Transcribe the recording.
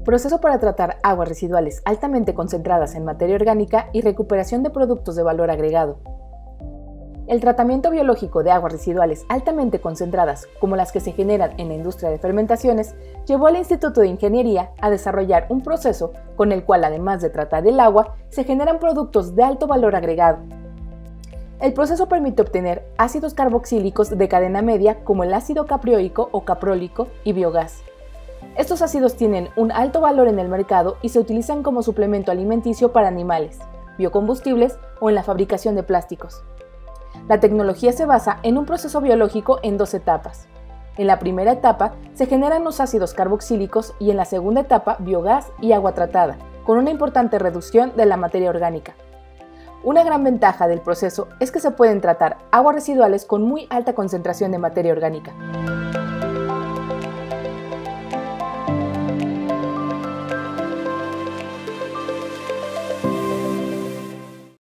Proceso para tratar aguas residuales altamente concentradas en materia orgánica y recuperación de productos de valor agregado. El tratamiento biológico de aguas residuales altamente concentradas, como las que se generan en la industria de fermentaciones, llevó al Instituto de Ingeniería a desarrollar un proceso con el cual, además de tratar el agua, se generan productos de alto valor agregado. El proceso permite obtener ácidos carboxílicos de cadena media como el ácido caprioico o caprólico y biogás. Estos ácidos tienen un alto valor en el mercado y se utilizan como suplemento alimenticio para animales, biocombustibles o en la fabricación de plásticos. La tecnología se basa en un proceso biológico en dos etapas. En la primera etapa se generan los ácidos carboxílicos y en la segunda etapa biogás y agua tratada, con una importante reducción de la materia orgánica. Una gran ventaja del proceso es que se pueden tratar aguas residuales con muy alta concentración de materia orgánica.